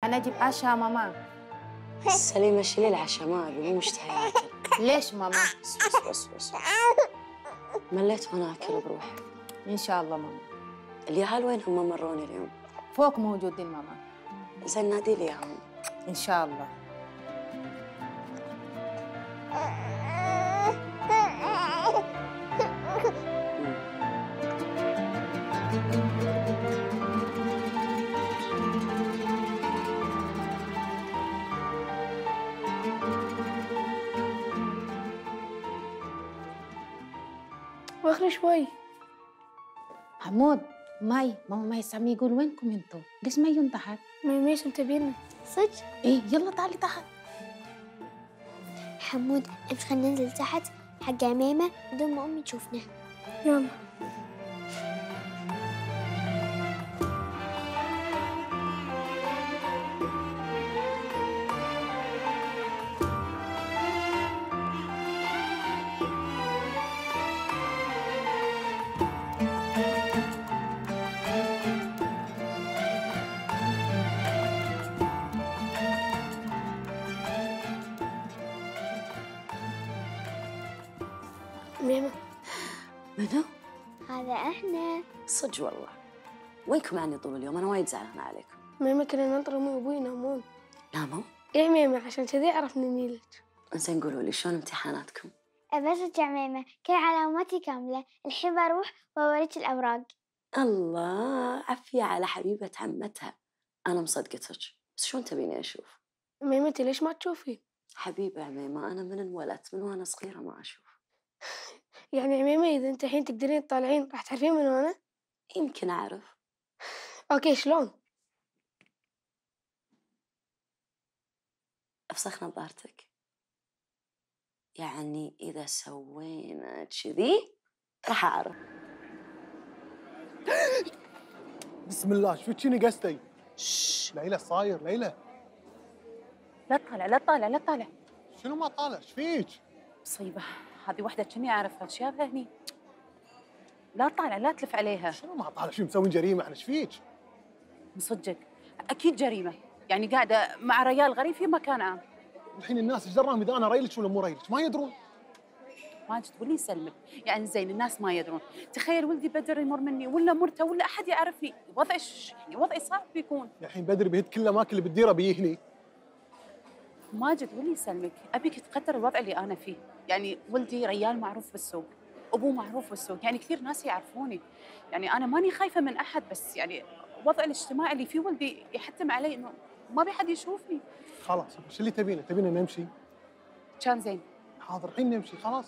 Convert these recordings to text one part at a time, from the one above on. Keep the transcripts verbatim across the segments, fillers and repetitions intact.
أنا أجيب عشاء ماما. سليمة شيلي العشاء، ما أبي، مو مشتهية أكل. ليش ماما؟ بس بس بس بس مليت وأنا أكل بروحي. إن شاء الله ماما. اليهال وينهم ما مروني اليوم؟ فوق موجودين ماما. زين نادي لي إياهم. إن شاء الله. واخر شوي. حمود، ماي ماما ماي سامي يقول وينكم انتوا؟ ليش ما يجون تحت؟ ميميش متابعينا. صدق؟ ايه يلا تعالي تحت. حمود امشي خلينا ننزل تحت حق عميمة بدون ما أمي تشوفنا. يلا. ميمة. منو؟ هذا احنا. صدق والله. وينكم عني طول اليوم؟ أنا وايد زعلانة عليكم. ميمة كنا ننطر أمي وأبوي ينامون. ناموا؟ إيه ميمة عشان كذي عرفنا نجيلك. زين قولوا لي شلون امتحاناتكم؟ أبسط يا ميمة كل علاماتي كاملة، الحين بروح وأوريك الأوراق. الله، عافية على حبيبة عمتها. أنا مصدقتك، بس شلون تبيني أشوف؟ ميمتي ليش ما تشوفين؟ حبيبة عميمة، أنا من انولدت من وأنا صغيرة ما أشوف. يعني عميمة إذا أنت الحين تقدرين تطالعين راح تعرفين من أنا؟ يمكن أعرف. أوكي شلون؟ أفسخ نظارتك. يعني إذا سوينا كذي راح أعرف. بسم الله، شو فيك قستي؟ شش ليلى صاير ليلى. لا تطالع لا تطالع لا تطالع. شنو ما طالع؟ ايش فيك؟ مصيبة، هذه وحدة كني أعرفها، شافها هني. لا تطالع لا تلف عليها. شنو ما طالع؟ شو مسوين جريمة احنا؟ ايش فيك؟ مصدقك، أكيد جريمة، يعني قاعدة مع ريال غريب في مكان عام. الحين الناس ايش دراهم اذا انا ريلك ولا مو ريلك؟ ما يدرون. ماجد واللي يسلمك، يعني زين الناس ما يدرون، تخيل ولدي بدر يمر مني ولا مرته ولا أحد يعرفني، وضعي يعني وضعي صعب بيكون. الحين بدر بيهد كل الاماكن اللي بتديره بيه هني. ماجد واللي يسلمك، أبيك تقدر الوضع اللي أنا فيه، يعني ولدي ريال معروف بالسوق، أبوه معروف بالسوق، يعني كثير ناس يعرفوني، يعني أنا ماني خايفة من أحد، بس يعني الوضع الاجتماعي اللي فيه ولدي يحتم علي إنه ما بي حد يشوفني. خلاص ايش اللي تبينه؟ تبينا نمشي؟ كان زين. حاضر الحين نمشي خلاص.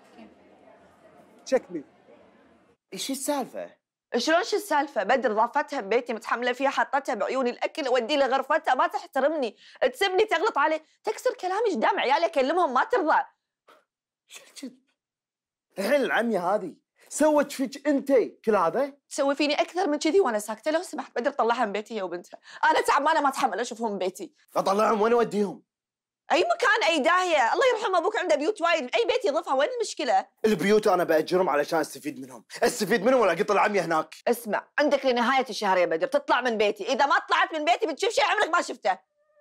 شكلي. ايش السالفة؟ شلون شو السالفة؟ بدر ضافتها ببيتي متحملة فيها، حطتها بعيوني الأكل أودي لها غرفتها، ما تحترمني، تسبني، تغلط علي، تكسر كلامي قدام عيالي أكلمهم ما ترضى. شو الكذب؟ الحين العمية هذه سوت فيك أنت كل هذا؟ تسوي فيني أكثر من كذي وأنا ساكتة. لو سمحت بدر طلعها من بيتي هي وبنتها، أنا تعبانة ما أتحمل أشوفهم ببيتي. أطلعهم وين أوديهم؟ أي مكان، أي داهية، الله يرحم أبوك عنده بيوت وايد، أي بيت يضيفها، وين المشكلة؟ البيوت أنا بأجرهم علشان أستفيد منهم، أستفيد منهم ولا أقط العمية هناك؟ اسمع، عندك لنهاية الشهر يا بدر تطلع من بيتي، إذا ما طلعت من بيتي بتشوف شيء عمرك ما شفته.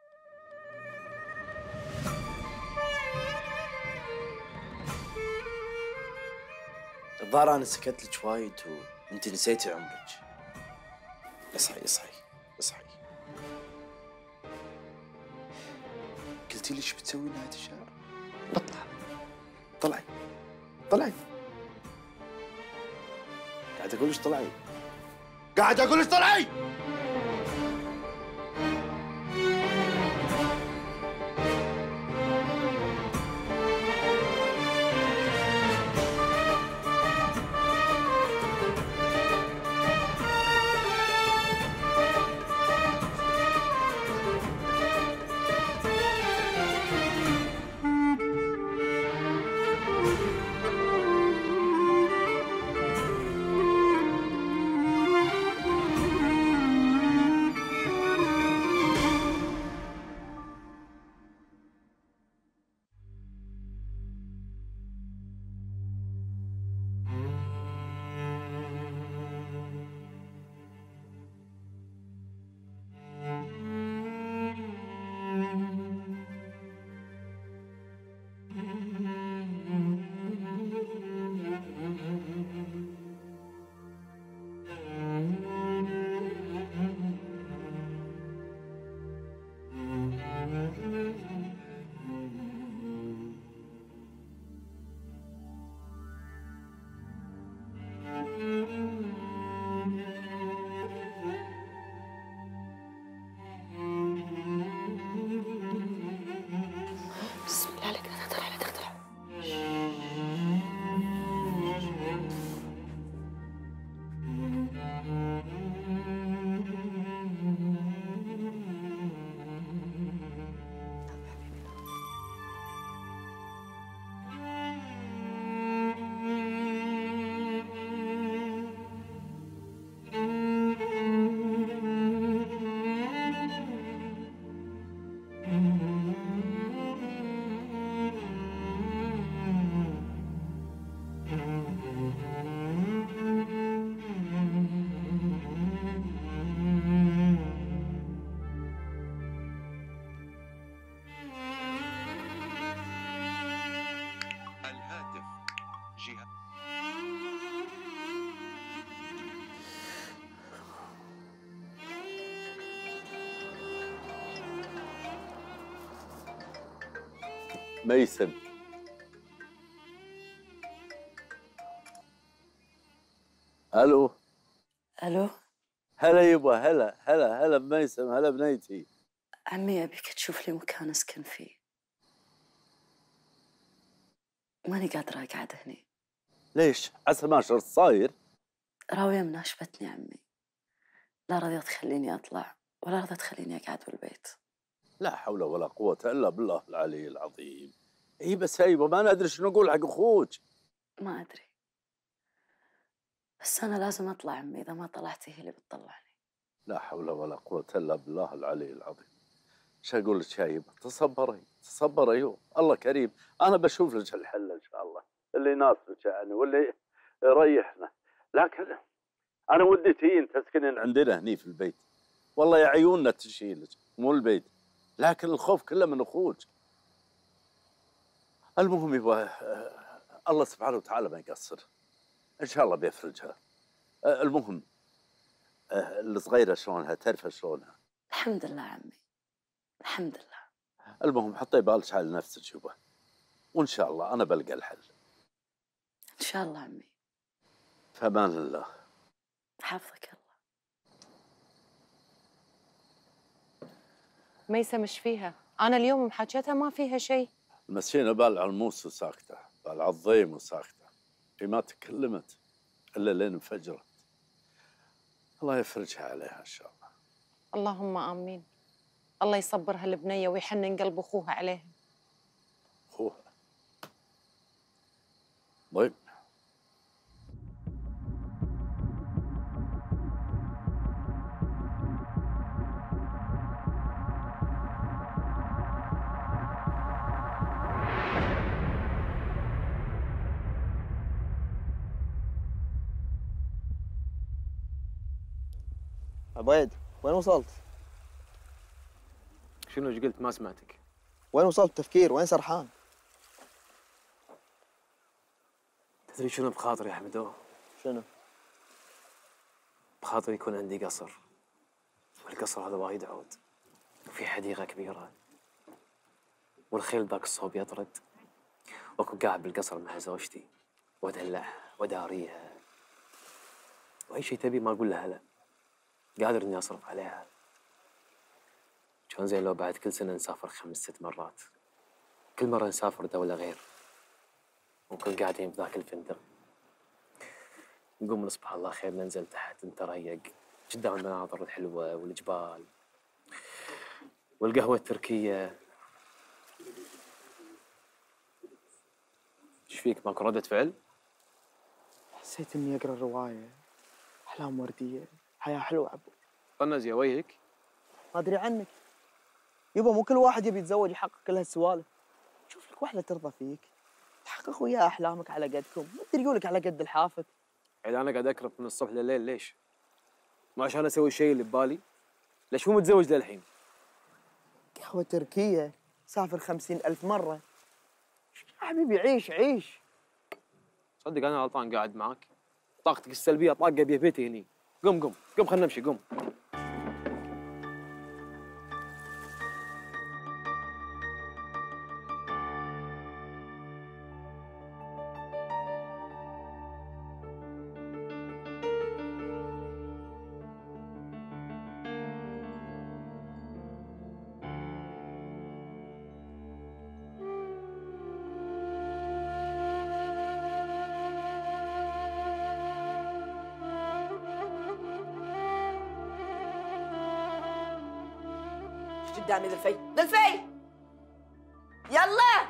الظاهر أنا سكت لك وايد وأنت نسيتي عمرك. اصحي اصحي اصحي. قلتي لي ايش بتسوي نهاية الشهر؟ بطلع. طلعي طلعي. قاعد اقول لك طلعي. قاعد اقول لك طلعي. الهاتف جهة ميسم. الو. الو هلا يبا، هلا هلا هلا بميسم، هلا بنيتي. عمي، ابيك تشوف لي مكان اسكن فيه. ماني قادرة اقعد هني. ليش؟ عسى ما شر صاير؟ راوية مناشبتني عمي، لا رضيت تخليني اطلع ولا رضيت تخليني اقعد بالبيت. لا حول ولا قوة الا بالله العلي العظيم. اي بس هيبا ما ندري شنو نقول حق اخوك. ما ادري، بس انا لازم اطلع عمي، اذا ما طلعتي هي اللي بتطلعني. لا حول ولا قوة الا بالله العلي العظيم. ايش اقول لك يا هيبا؟ تصبري تصبري، الله كريم، انا بشوف لك الحل ان شاء الله اللي يناسبك يعني واللي يريحنا. لكن انا ودي تيين تسكنين عندنا هني في البيت، والله يا عيوننا تشيلك مو البيت، لكن الخوف كله من اخوك. المهم يبا الله سبحانه وتعالى ما يقصر، ان شاء الله بيفرجها. المهم الصغيره شلونها؟ تعرف شلونها؟ الحمد لله عمي، الحمد لله. المهم حطي بالك على نفسك يبا، وان شاء الله انا بلقى الحل. ان شاء الله عمي. فامان الله. حافظك الله. ميسم ايش فيها؟ انا اليوم محاجتها ما فيها شيء. مسينا بال على الموس وساكته، بال على الضيم وساكته، هي ما تكلمت الا لين انفجرت. الله يفرجها عليها ان شاء الله. اللهم امين. الله يصبرها البنيه ويحنن قلب اخوها عليها. اخوها طيب. عبيد، وين وصلت؟ شنو ايش قلت؟ ما سمعتك. وين وصلت تفكير؟ وين سرحان؟ تدري شنو بخاطري يا حمدو؟ شنو؟ بخاطري يكون عندي قصر، والقصر هذا وايد عود، وفي حديقة كبيرة، والخيل ذاك الصوب يطرد، واكون قاعد بالقصر مع زوجتي وادلعها وداريها، واي شيء تبي ما اقول لها لا، قادر اني اصرف عليها. كان زين لو بعد كل سنة نسافر خمس ست مرات، كل مرة نسافر دولة غير، ونكون قاعدين بذاك الفندق، نقوم نصبح الله خير ننزل تحت نتريق قدام المناظر الحلوة والجبال والقهوة التركية. ايش فيك ماكو ردة فعل؟ حسيت اني اقرا رواية، احلام وردية، حياة حلوة عبود. طنز يا وجهك. ما ادري عنك يبا، مو كل واحد يبي يتزوج يحقق كل هالسوالف. شوف لك واحدة ترضى فيك، تحقق وياها احلامك على قدكم، ما تريقوا لك على قد الحافظ. إذا أنا قاعد أكرف من الصبح لليل ليش؟ ما عشان أسوي الشيء اللي ببالي؟ ليش مو متزوج للحين؟ قهوة تركية، سافر خمسين ألف مرة. يا حبيبي عيش عيش. صدق أنا غلطان قاعد معاك. طاقتك السلبية طاقة بيتي هني. قم قم قم خلنا نمشي قم. قدامي ذلفي ذلفي يلا.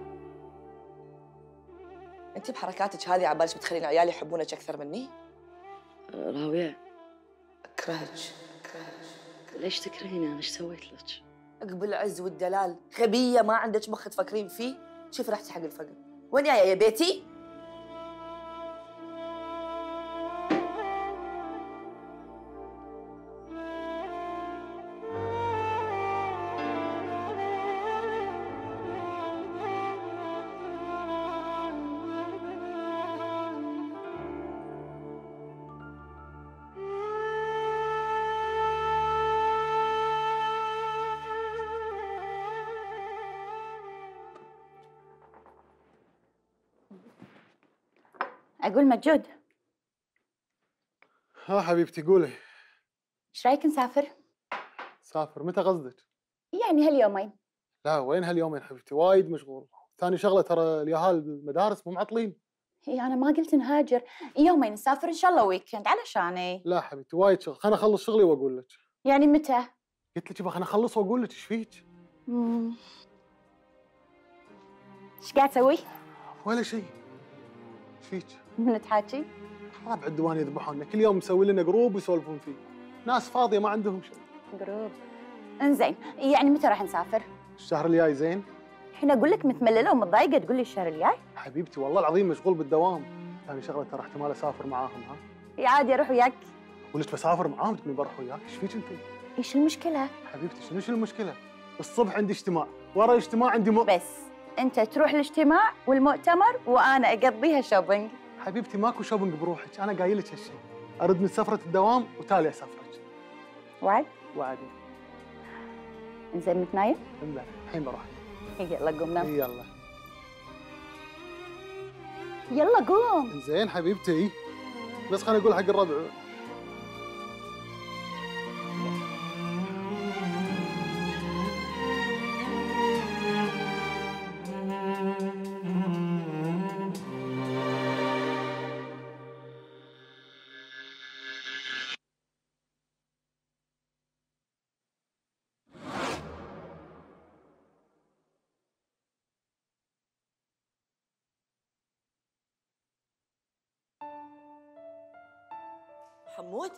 انت بحركاتك هذه عبالك بتخلين عيالي يحبونك اكثر مني؟ راوية اكرهك. ليش تكرهيني؟ أنا إيش سويت لك؟ عقب العز والدلال غبية ما عندك مخ تفكرين فيه. شوف رحتي حق الفقر. وين يا يا بيتي؟ أقول مجود، ها حبيبتي قولي. إيش رأيك نسافر؟ سافر متى قصدك؟ يعني هاليومين. لا وين هاليومين حبيبتي، وايد مشغول. ثاني شغله ترى الياهال بالمدارس مو معطلين. هي أنا ما قلت نهاجر، يومين نسافر إن شاء الله ويكند علشاني. لا حبيبتي وايد شغل، خليني اخلص شغلي واقول لك. يعني متى؟ قلت لك يبا خليني اخلص واقول لك. ايش فيك؟ امم ايش قاعد تسوي؟ ولا شيء. ايش فيك؟ نتحاكي؟ ربع الديوان يذبحونا، كل يوم مسوي لنا جروب ويسولفون فيه. ناس فاضيه ما عندهم شيء. جروب. انزين، يعني متى راح نسافر؟ الشهر الجاي زين؟ الحين اقول لك متملله ومتضايقه تقول لي الشهر الجاي؟ حبيبتي والله العظيم مشغول بالدوام. ثاني شغله ترى احتمال اسافر معاهم. ها؟ يا عادي اروح وياك. قلت بسافر معاهم تقولي بروح وياك. ايش فيك انت؟ ايش المشكله؟ حبيبتي شنو شنو المشكله؟ الصبح عندي اجتماع، ورا الاجتماع عندي مؤ... بس انت تروح الاجتماع والمؤتمر وانا اقضيها شوبينج. حبيبتي ماكو شوبينج بروحك، انا قايل لك هالشيء. ارد من سفره الدوام وتالي اسافرك. وعد؟ وعدي. انزين متنايم؟ لا الحين بروح. يلا قوم نام. يلا يلا قوم. زين حبيبتي، بس خليني اقول حق الربع. حمود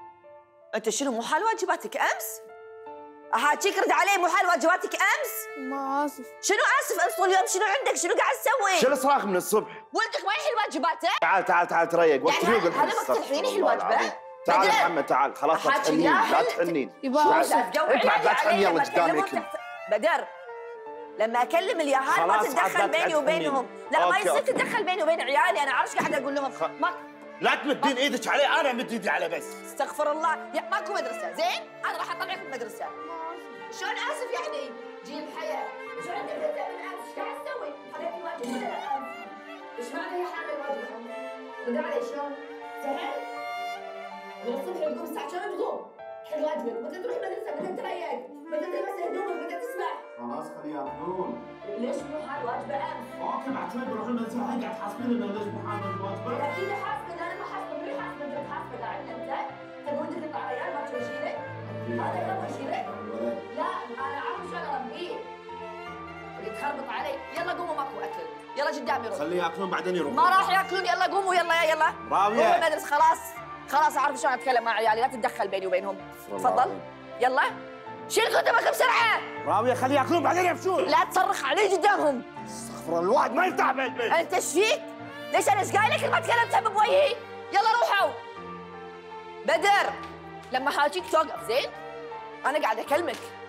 انت شنو مو حال واجباتك امس؟ احاكيك رد علي، مو حال واجباتك امس؟ ما اسف. شنو اسف امس طول اليوم؟ شنو عندك؟ شنو قاعد تسوي؟ شنو صراخ من الصبح؟ ولدك ما يحل واجباته؟ تعال تعال تعال تريق وقت يعني فيوق هذا وقت الحين يحل واجبه؟ تعال محمد تعال خلاص لا تحنين لا تحنين. يبا انت بعد لا تحنين يلا قدامي. بدر لما اكلم الياهال ما تتدخل بيني وبينهم. لا ما يصير تتدخل بيني وبين عيالي. انا عارف ايش قاعده اقول لهم. ما لا تمدين ايدك علي، انا مد ايدي عليه بس. استغفر الله. يا ماكو مدرسه زين؟ انا راح اطلعك من المدرسه. شلون اسف يعني؟ جيل الحياه. شو عندك انت من امس؟ ايش قاعد تسوي؟ خليت الواجب ولا لا امس؟ ايش معنى هي حامل الواجب امس؟ رد علي شلون؟ سهل؟ من الصبح تقوم الساعه كم تقوم؟ حل واجبك، متى تروح المدرسه؟ متى تريق؟ متى تلبس هدومك؟ متى تسمع؟ خلاص خليه ياكلون. ليش مو حال واجبه امس؟ اوكي بعتمد بروح المدرسه الحين قاعد تحاسبين انه ليش مو حامل الواجبه؟ اكيد حاسبه. انا ما حاسبه. من حاسبه؟ انت حاسبه قاعد انت؟ تبي ودك يطلع عيال ما تسوي شيلك؟ هذا يبغى يشيلك؟ لا انا عارف شلون اربيه. يتخربط علي. يلا قوموا ماكو اكل. يلا قدامي روح. خليه ياكلون بعدين يروحون. ما راح ياكلون. يلا قوموا يلا يا يلا. راوية. قوموا المدرسة خلاص. خلاص اعرف شلون اتكلم مع عيالي. لا تتدخل بيني وبينهم. تفضل. يلا شيل كتبك بسرعة. راوية خليه ياكلون بعدين يمشون. لا تصرخ علي قدامهم. استغفر الله الواحد ما يفتح بالبيت. انت ايش فيك؟ ليش انا ايش قايل لك ما تكلمت بوجهي؟ يلا روحوا. بدر لما حاجيك توقف زين؟ انا قاعد اكلمك.